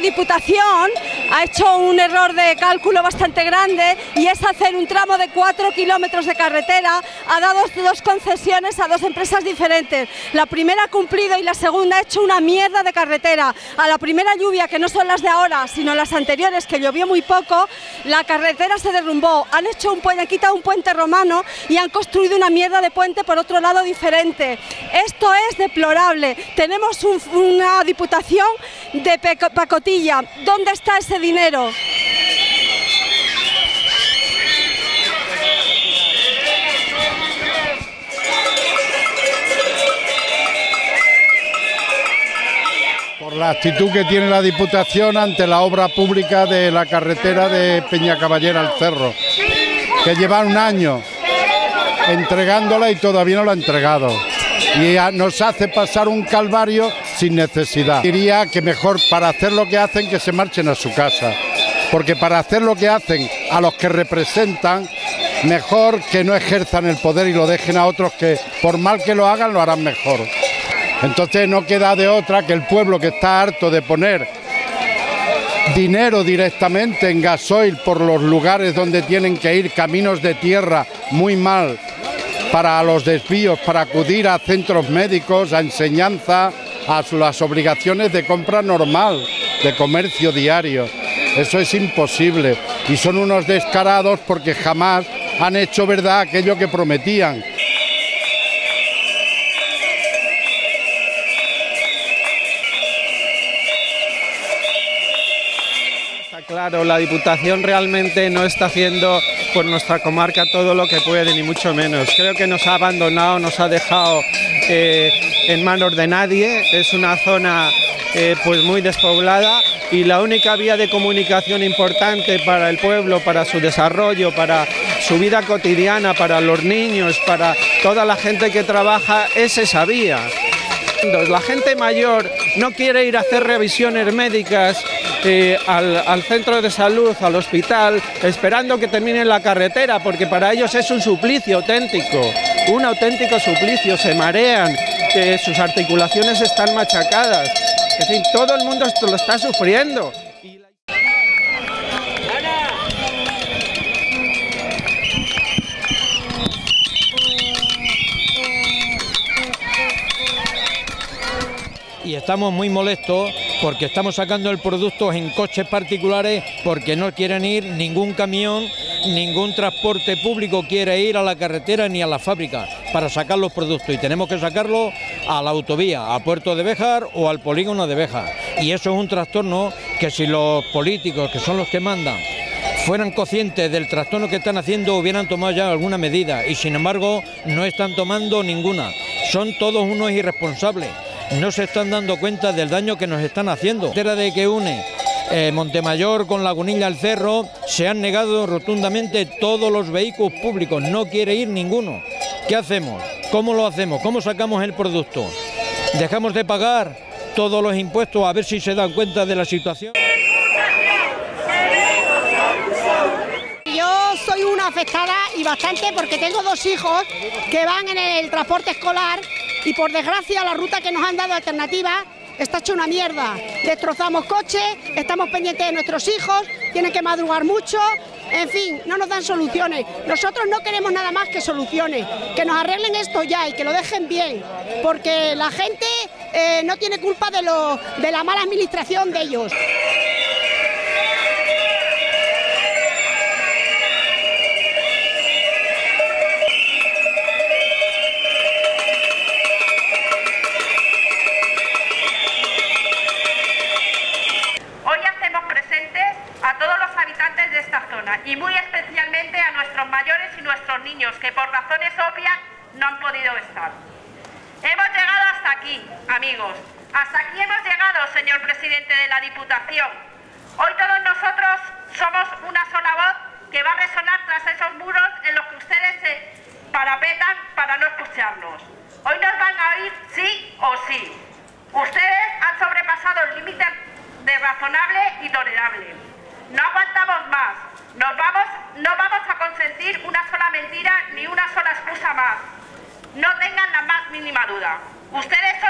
Diputación ha hecho un error de cálculo bastante grande y es hacer un tramo de 4 kilómetros de carretera. Ha dado dos concesiones a dos empresas diferentes. La primera ha cumplido y la segunda ha hecho una mierda de carretera. A la primera lluvia, que no son las de ahora, sino las anteriores, que llovió muy poco, la carretera se derrumbó. Han hecho un puente, han quitado un puente romano y han construido una mierda de puente por otro lado diferente. Esto es deplorable. Tenemos una Diputación de pacotilla. ¿Dónde está ese dinero? Por la actitud que tiene la Diputación ante la obra pública de la carretera de Peñacaballera al Cerro, que lleva un año entregándola y todavía no la ha entregado. Y nos hace pasar un calvario sin necesidad. Diría que mejor para hacer lo que hacen que se marchen a su casa, porque para hacer lo que hacen a los que representan, mejor que no ejerzan el poder y lo dejen a otros que por mal que lo hagan lo harán mejor. Entonces no queda de otra que el pueblo, que está harto de poner dinero directamente en gasoil por los lugares donde tienen que ir, caminos de tierra muy mal, para los desvíos, para acudir a centros médicos, a enseñanza, a las obligaciones de compra normal, de comercio diario. Eso es imposible y son unos descarados porque jamás han hecho verdad aquello que prometían. Claro, la Diputación realmente no está haciendo por nuestra comarca todo lo que puede, ni mucho menos. Creo que nos ha abandonado, nos ha dejado en manos de nadie. Es una zona pues muy despoblada y la única vía de comunicación importante para el pueblo, para su desarrollo, para su vida cotidiana, para los niños, para toda la gente que trabaja, es esa vía. La gente mayor no quiere ir a hacer revisiones médicas al centro de salud, al hospital, esperando que termine la carretera, porque para ellos es un suplicio auténtico, un auténtico suplicio, se marean, sus articulaciones están machacadas, en fin, todo el mundo esto lo está sufriendo. Y estamos muy molestos porque estamos sacando el producto en coches particulares porque no quieren ir ningún camión, ningún transporte público quiere ir a la carretera ni a la fábrica para sacar los productos y tenemos que sacarlo a la autovía, a Puerto de Béjar o al polígono de Béjar. Y eso es un trastorno que si los políticos, que son los que mandan, fueran conscientes del trastorno que están haciendo, hubieran tomado ya alguna medida y sin embargo no están tomando ninguna. Son todos unos irresponsables. No se están dando cuenta del daño que nos están haciendo. La carretera de que une Montemayor con Lagunilla al Cerro se han negado rotundamente todos los vehículos públicos, no quiere ir ninguno. ¿Qué hacemos? ¿Cómo lo hacemos? ¿Cómo sacamos el producto? ¿Dejamos de pagar todos los impuestos a ver si se dan cuenta de la situación? Yo soy una afectada y bastante porque tengo dos hijos que van en el transporte escolar y por desgracia la ruta que nos han dado alternativa está hecha una mierda. Destrozamos coches, estamos pendientes de nuestros hijos, tienen que madrugar mucho, en fin, no nos dan soluciones. Nosotros no queremos nada más que soluciones, que nos arreglen esto ya y que lo dejen bien, porque la gente no tiene culpa de la mala administración de ellos. Y muy especialmente a nuestros mayores y nuestros niños, que por razones obvias no han podido estar. Hemos llegado hasta aquí, amigos. Hasta aquí hemos llegado, señor presidente de la Diputación. Hoy todos nosotros somos una sola voz que va a resonar tras esos muros en los que ustedes se parapetan para no escucharnos. Hoy nos van a oír sí o sí. Ustedes han sobrepasado el límite de razonable y tolerable. No aguantamos más. No vamos a consentir una sola mentira ni una sola excusa más. No tengan la más mínima duda. Ustedes son